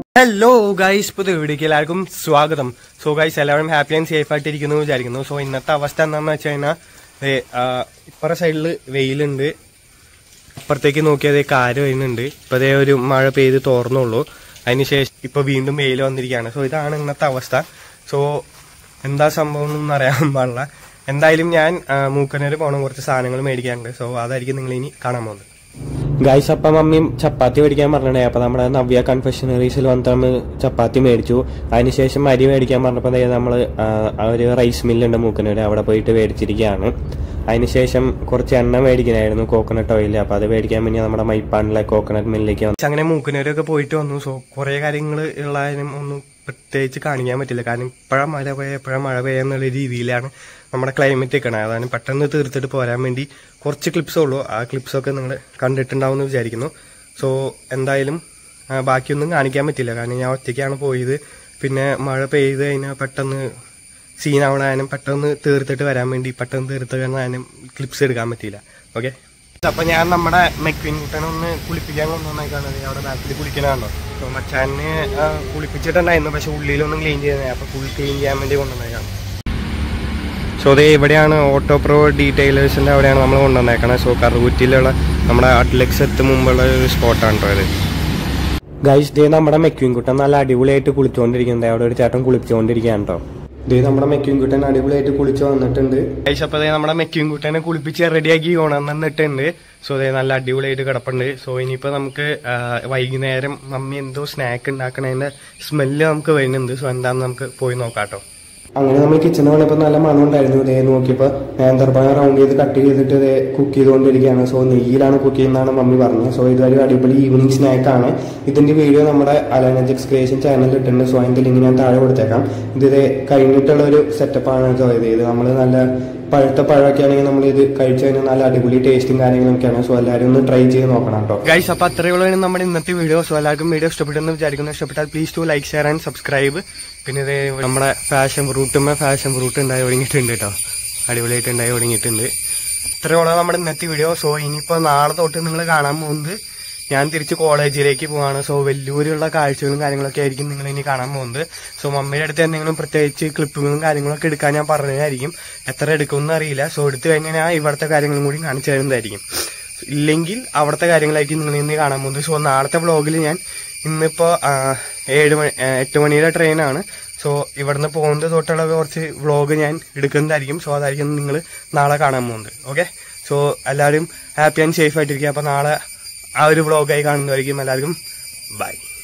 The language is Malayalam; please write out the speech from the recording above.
ഹലോ ഗൈസ്, പുതിയ വീഡിയോക്ക് എല്ലാവർക്കും സ്വാഗതം. സോ ഗൈസ്, എല്ലാവരും ഹാപ്പി ആൻഡ് സേഫ് ആയിട്ടിരിക്കുന്നു വിചാരിക്കുന്നു. സോ ഇന്നത്തെ അവസ്ഥ എന്താണെന്ന് വെച്ച് കഴിഞ്ഞാൽ ഇപ്പറ സൈഡിൽ വെയിലുണ്ട്, അപ്പുറത്തേക്ക് നോക്കിയാൽ കാര് വരുന്നുണ്ട്. ഇപ്പൊ അതേ ഒരു മഴ പെയ്ത് തോർന്നുള്ളൂ. അതിനുശേഷം ഇപ്പൊ വീണ്ടും വെയിൽ വന്നിരിക്കുകയാണ്. സോ ഇതാണ് ഇന്നത്തെ അവസ്ഥ. സോ എന്താ സംഭവം എന്നൊന്നും അറിയാൻ പാടില്ല. എന്തായാലും ഞാൻ മൂക്കനൂര് പോകണം, കുറച്ച് സാധനങ്ങൾ മേടിക്കാനുണ്ട്. സോ അതായിരിക്കും നിങ്ങൾ ഇനി കാണാൻ പോകുന്നത്. ഗൈസ്, അപ്പം മമ്മിയും ചപ്പാത്തി മേടിക്കാൻ പറഞ്ഞേ. അപ്പൊ നമ്മുടെ നവ്യ കൺഫെഷനറീസിൽ വന്നിട്ട് ചപ്പാത്തി മേടിച്ചു. അതിനുശേഷം അരി മേടിക്കാൻ പറഞ്ഞപ്പോൾ നമ്മൾ ഒരു റൈസ് മില്ലുണ്ട് മൂക്കനൂര്, അവിടെ പോയിട്ട് മേടിച്ചിരിക്കുകയാണ്. അതിനുശേഷം കുറച്ച് എണ്ണ മേടിക്കണമായിരുന്നു, കോക്കനട്ട് ഓയിൽ. അപ്പൊ അത് മേടിക്കാൻ വേണ്ടി നമ്മുടെ മൈപ്പാണ്ടിലെ കോക്കനട്ട് മില്ലിലേക്ക് വന്നു. അങ്ങനെ മൂക്കനൂരൊക്കെ പോയിട്ട് വന്നു. സോ കുറെ കാര്യങ്ങൾ ഉള്ളതിനും ഒന്നും പ്രത്യേകിച്ച് കാണിക്കാൻ പറ്റില്ല, കാരണം ഇപ്പോഴും മഴ പെയ്യ എപ്പോഴും മഴ പെയ്യ എന്നുള്ള രീതിയിലാണ് നമ്മുടെ ക്ലൈമറ്റ് നിൽക്കണത്. അതാണ് പെട്ടെന്ന് തീർത്തിട്ട് പോരാൻ വേണ്ടി കുറച്ച് ക്ലിപ്സേ ഉള്ളൂ. ആ ക്ലിപ്സൊക്കെ നിങ്ങൾ കണ്ടിട്ടുണ്ടാവുമെന്ന് വിചാരിക്കുന്നു. സോ എന്തായാലും ബാക്കിയൊന്നും കാണിക്കാൻ പറ്റില്ല, കാരണം ഞാൻ ഒറ്റയ്ക്കാണ് പോയത്. പിന്നെ മഴ പെയ്ത് കഴിഞ്ഞാൽ പെട്ടെന്ന് സീനാവണാനും പെട്ടെന്ന് തീർത്തിട്ട് വരാൻ വേണ്ടി പെട്ടെന്ന് തീർത്ത് കാണാനും ക്ലിപ്സ് എടുക്കാൻ പറ്റിയില്ല. ഓക്കെ, അപ്പൊ ഞാൻ നമ്മുടെ മെക്വിൻ കുട്ടനൊന്ന് കുളിപ്പിക്കാൻ കൊണ്ടുവന്നേക്കാണ്. അവിടെ ബാക്കിൽ കുളിക്കണാണോ. സോ മച്ചാനെ കുളിപ്പിച്ചിട്ടുണ്ടായിരുന്നു, പക്ഷെ ഉള്ളിലൊന്നും ക്ലീൻ ചെയ്യുന്നത്. അപ്പൊ ഫുൾ ക്ലീൻ ചെയ്യാൻ വേണ്ടി കൊണ്ടുവന്നേക്കാണ്. സോ അതേ ഇവിടെയാണ് ഓട്ടോ പ്രോ ഡീറ്റെയിലേഴ്സിന്റെ അവിടെയാണ് നമ്മൾ കൊണ്ടുവന്നേക്കണത്. സോ കറുകുറ്റിയിലുള്ള നമ്മുടെ അട്ലക്സ് എത്തും മുമ്പുള്ള ഒരു സ്പോട്ടാണ് കേട്ടോ ഇത്. ഗൈസ്, ദേ നമ്മുടെ മെക്വിൻ കുട്ടൻ നല്ല അടിപൊളിയായിട്ട് കുളിച്ചുകൊണ്ടിരിക്കുന്നത്. അവിടെ ഒരു ചേട്ടൻ കുളിച്ചുകൊണ്ടിരിക്കുകയാണ് കേട്ടോ. ഇതേ നമ്മുടെ മെക്വിൻ കുട്ടൻ അടിപൊളിയായിട്ട് കുളിച്ച് വന്നിട്ടുണ്ട്. ഗൈസ്, അപ്പൊ നമ്മുടെ മെക്വിൻ കുട്ടനെ കുളിപ്പിച്ച് റെഡിയാക്കി കൊണ്ടുവന്നിട്ടുണ്ട്. സോ അതേ നല്ല അടിപൊളിയായിട്ട് കിടപ്പുണ്ട്. സോ ഇനിയിപ്പോ നമുക്ക് വൈകുന്നേരം മമ്മി എന്തോ സ്നാക്ക് ഉണ്ടാക്കണതിന്റെ സ്മെല്ല് നമുക്ക് വരുന്നുണ്ട്. സോ എന്താണെന്ന് നമുക്ക് പോയി നോക്കാം കേട്ടോ. അങ്ങനെ നമ്മൾ കിച്ചണിൽ വന്നപ്പോൾ നല്ല മണം ഉണ്ടായിരുന്നു. ഇതേ നോക്കിയപ്പോൾ നേന്ത്രപ്പഴം റൗണ്ട് ചെയ്ത് കട്ട് ചെയ്തിട്ട് ഇതേ കുക്ക് ചെയ്തുകൊണ്ടിരിക്കുകയാണ്. സോ നെയ്യിലാണ് കുക്ക് ചെയ്യുന്നതാണ് മമ്മി പറഞ്ഞത്. സോ ഇതൊരു അടിപൊളി ഈവനിങ് സ്നാക്കാണ്. ഇതിന്റെ വീഡിയോ നമ്മുടെ അലനജിക്സ് ക്രിയേഷൻ ചാനലിൽ ഇട്ടുണ്ട്. സോ അതിന്റെ ലിങ്ക് ഞാൻ താഴെ കൊടുത്തേക്കാം. ഇത് കഴിഞ്ഞിട്ടുള്ള ഒരു സെറ്റപ്പാണ്. സോ ഇത് നമ്മൾ നല്ല പഴുത്ത പഴമൊക്കെ ആണെങ്കിൽ നമ്മൾ ഇത് കഴിച്ചു കഴിഞ്ഞാൽ നല്ല അടിപൊളി ടേസ്റ്റും കാര്യങ്ങളൊക്കെയാണ്. സോ എല്ലാവരും ഒന്ന് ട്രൈ ചെയ്ത് നോക്കണം കേട്ടോ. ഗൈസ്, അപ്പൊ അത്രയുള്ള നമ്മുടെ ഇന്നത്തെ വീഡിയോ. സോ എല്ലാവർക്കും വീഡിയോ ഇഷ്ടപ്പെട്ടെന്ന് വിചാരിക്കുന്നു. ഇഷ്ടപ്പെട്ടാൽ please to like, share and subscribe. പിന്നെ ഇത് നമ്മുടെ ഫാഷൻ ഫ്രൂട്ട് ഉണ്ടായി ഒടുങ്ങിയിട്ടുണ്ട് കേട്ടോ. അടിപൊളിയായിട്ട് ഉണ്ടായി ഒടുങ്ങിയിട്ടുണ്ട്. ഇത്രയുള്ള നമ്മുടെ ഇന്നത്തെ വീഡിയോ. സോ ഇനിയിപ്പോ നാളെ തൊട്ട് നിങ്ങൾ കാണാൻ പോകുന്നത് ഞാൻ തിരിച്ച് കോളേജിലേക്ക് പോവാണ്. സോ വലിയൊരുള്ള കാഴ്ചകളും കാര്യങ്ങളൊക്കെ ആയിരിക്കും നിങ്ങൾ ഇനി കാണാൻ പോകുന്നത്. സോ മമ്മിയുടെ അടുത്ത് എന്തെങ്കിലും പ്രത്യേകിച്ച് ക്ലിപ്പുകളും കാര്യങ്ങളൊക്കെ എടുക്കാൻ ഞാൻ പറഞ്ഞതായിരിക്കും. എത്ര എടുക്കുമെന്ന് അറിയില്ല. സോ എടുത്തു കഴിഞ്ഞാൽ ഞാൻ ഇവിടുത്തെ കാര്യങ്ങളും കൂടി കാണിച്ചു തരുന്നതായിരിക്കും. ഇല്ലെങ്കിൽ അവിടുത്തെ കാര്യങ്ങളായിരിക്കും നിങ്ങൾ ഇന്ന് കാണാൻ പോകുന്നത്. സോ നാളത്തെ വ്ളോഗിൽ ഞാൻ ഇന്നിപ്പോ 8 മണിയുടെ ട്രെയിനാണ്. സോ ഇവിടുന്ന് പോകുന്നത് തൊട്ടുള്ള കുറച്ച് വ്ളോഗ് ഞാൻ എടുക്കുന്നതായിരിക്കും. സോ അതായിരിക്കും നിങ്ങൾ നാളെ കാണാൻ പോകുന്നത്. ഓക്കെ, സോ എല്ലാവരും ഹാപ്പി ആൻഡ് സേഫ് ആയിട്ടിരിക്കുക. അപ്പൊ നാളെ ആ ഒരു വ്ളോഗായി കാണുന്നതായിരിക്കും. എല്ലാവർക്കും ബൈ.